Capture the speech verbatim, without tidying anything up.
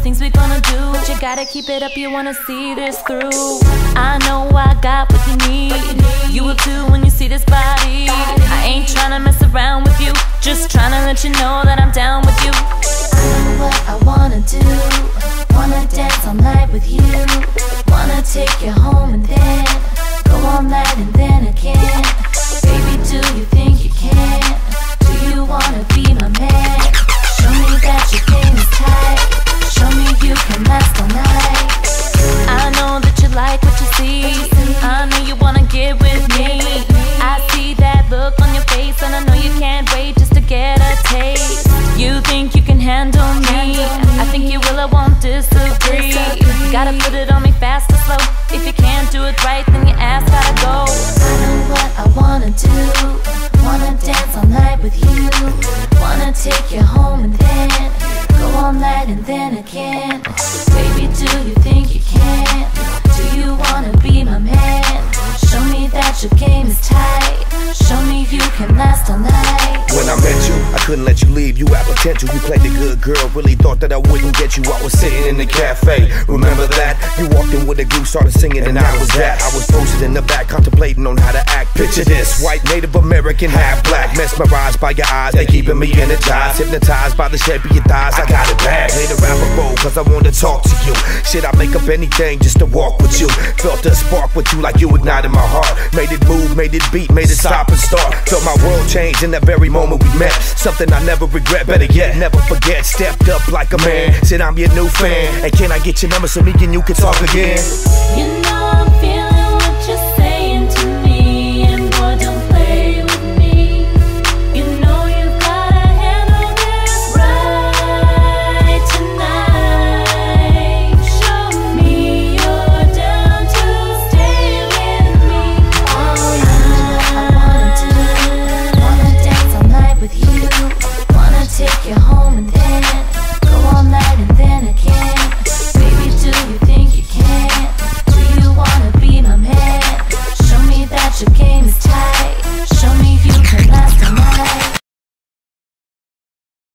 things we gonna do. But you gotta keep it up, you wanna see this through. I know I got what you need. You will too when you see this body. I ain't tryna mess around with you, just tryna let you know that I'm down with you. I know what I wanna do. Wanna dance all night with you. Wanna take you home and then go all night and then again. Baby, do you think you can? Do you wanna be my man? Show me that your game is tight. Show me you can last all night. I know that you like what you see. I know you wanna get with me. I see that look on your face, and I know you can't wait just to get a taste. You think you can handle me? I think you will, I won't disagree. Gotta put it on me fast or slow. If you can't do it right, then your ass gotta go. I know what I wanna do. Wanna dance all night with you. Wanna take you home and then go all night and then again. Baby, do you think you can? Do you wanna be my man? Show me that your game is tight. Show me you can last all night. When I met you, I couldn't let you leave. You had potential, you played the good girl. Really thought that I wouldn't get you. I was sitting in the cafe, remember that? You walked in with a group, started singing, and I was that. I was posted in the back, contemplating on how to act. Picture this, white Native American, half black. Mesmerized by your eyes, they keeping me energized. Hypnotized by the shape of your thighs, I got it bad. Play the rapper role, cause I wanna talk to you. Shit, I make up anything just to walk with you. Felt a spark with you like you ignited my heart. Made it move, made it beat, made it stop and start. Felt my world change in that very moment we met. Something I never regret, better yet, never forget. Stepped up like a man, said I'm your new fan. And can I get your number so me and you can talk again? You